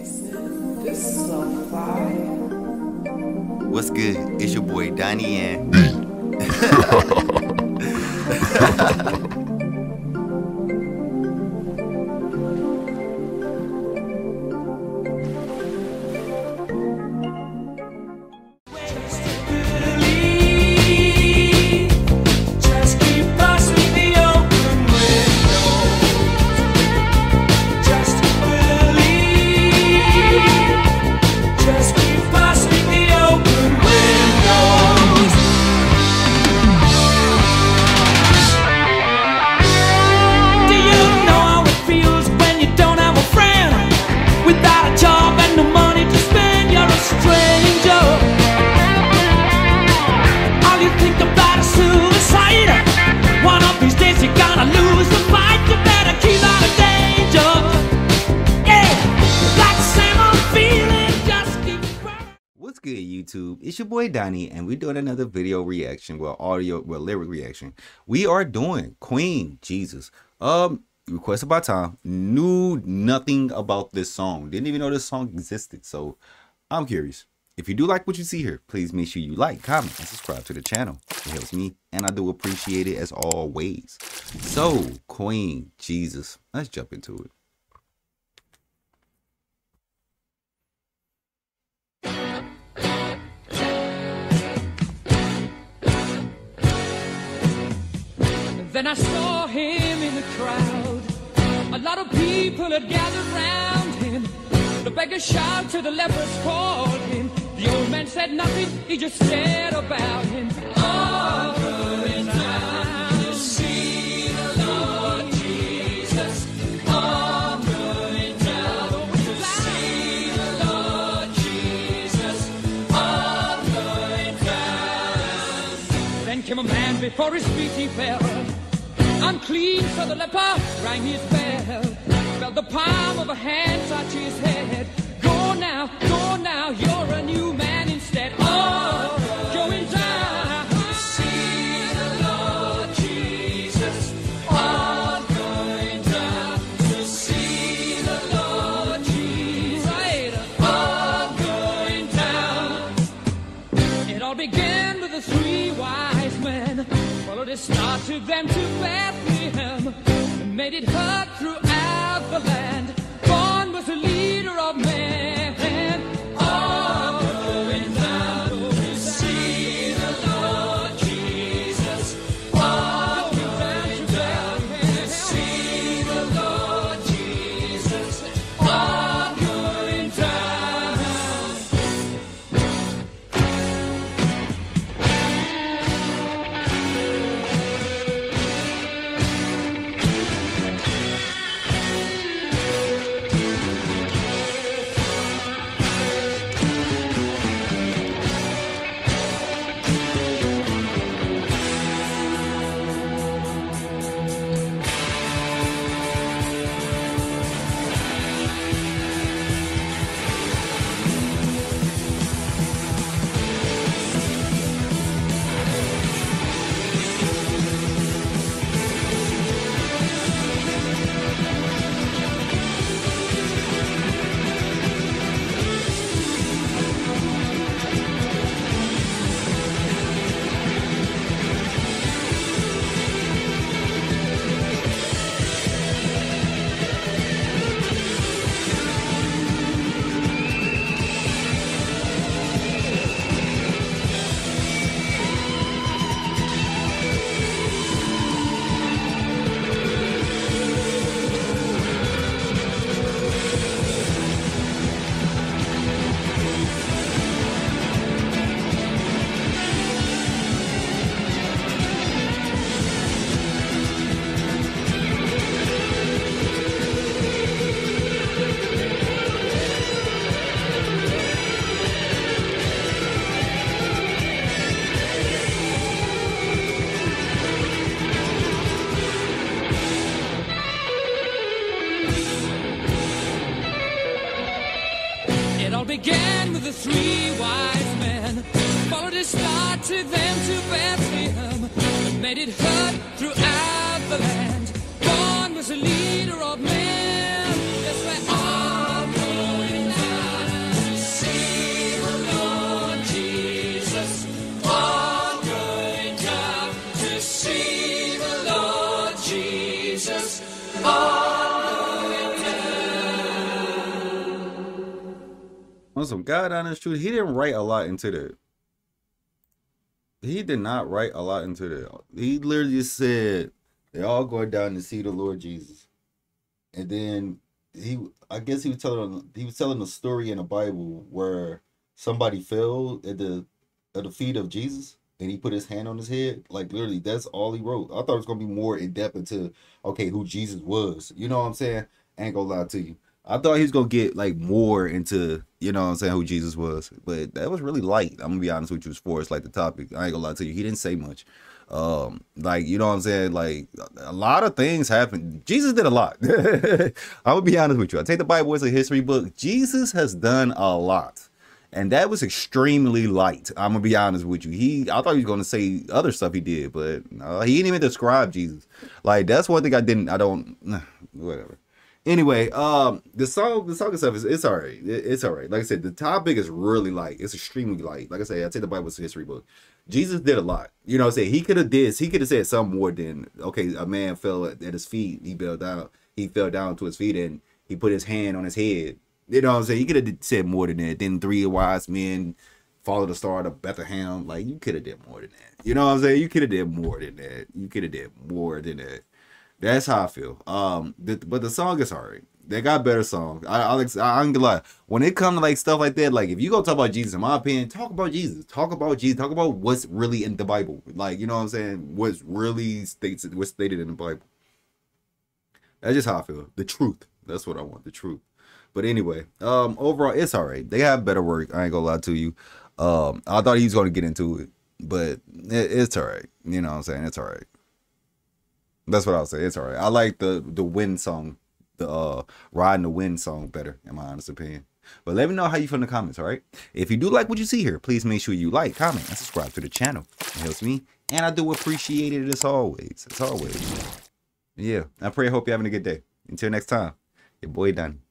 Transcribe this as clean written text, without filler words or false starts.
This is so fire. What's good? It's your boy Donnie and good YouTube, it's your boy Donnie and we're doing another video reaction, lyric reaction. We are doing Queen Jesus. Requested by Tom. Knew nothing about this song, didn't even know this song existed, so I'm curious. If you do like what you see here, please make sure you like, comment, and subscribe to the channel. It helps me and I do appreciate it as always. So Queen Jesus, let's jump into it. Then I saw him in the crowd. A lot of people had gathered round him. The beggar shouted to the lepers, called him. The old man said nothing, he just stared about him. All going down to see the Lord Jesus. All going down to see the Lord Jesus. All going down. Then came a man before his feet he fell. Unclean, so the leper rang his bell. Felt the palm of a hand touch his head. Go now, you're a new man instead. Oh, going down to see the Lord Jesus. Oh, going down to see the Lord Jesus. Right. Oh, going down. It all began with the three wise men. Followed his star, took them to Bethlehem, and made it heard throughout the land. Born was the leader of men. All going down to see the Lord Jesus. All going down to see the Lord Jesus. All going down. began with the three wise men. Followed his star, took them to Bethlehem, and made it heard throughout the land. Born was a leader of men. Yes, we're all going On some God honest truth, he didn't write a lot into that. He did not write a lot into that. He literally just said they all going down to see the Lord Jesus, and then I guess he was telling a story in the Bible where somebody fell at the feet of Jesus, and he put his hand on his head. Like literally, that's all he wrote. I thought it was gonna be more in depth into who Jesus was. You know what I'm saying? I ain't gonna lie to you. I thought he was gonna get like more into, you know what I'm saying, who Jesus was. But that was really light. I'm gonna be honest with you, as far as like the topic. I ain't gonna lie to you. He didn't say much. Like, you know what I'm saying? Like a lot of things happened. Jesus did a lot. I'm gonna be honest with you. I take the Bible as a history book. Jesus has done a lot. And that was extremely light. I'm gonna be honest with you. I thought he was gonna say other stuff he did, but no, he didn't even describe Jesus. Like that's one thing whatever. Anyway, the song itself it's all right. It's all right. Like I said, the topic is really light. It's extremely light. Like I said, I take the Bible as a history book. Jesus did a lot. You know what I'm saying? He could have said something more than, okay, a man fell at his feet. He fell down to his feet and he put his hand on his head. You know what I'm saying? He could have said more than that. Then 3 wise men followed the star of Bethlehem. Like, you could have did more than that. You know what I'm saying? You could have did more than that. You could have did more than that. That's how I feel. But the song is alright. They got better songs. I ain't gonna lie. When it comes to like stuff like that, like if you go talk about Jesus, in my opinion, talk about Jesus. Talk about Jesus. Talk about what's really in the Bible. Like, you know what I'm saying? What's stated in the Bible. That's just how I feel. The truth. That's what I want. The truth. But anyway, overall, it's alright. They have better work. I ain't gonna lie to you. I thought he was gonna get into it, but it's alright. You know what I'm saying? It's alright. That's what I'll say. It's alright. I like the wind song, the riding the wind song better, in my honest opinion. But let me know how you feel in the comments, alright? If you do like what you see here, please make sure you like, comment, and subscribe to the channel. It helps me, and I do appreciate it as always. Yeah, I hope you're having a good day. Until next time, your boy Donnie.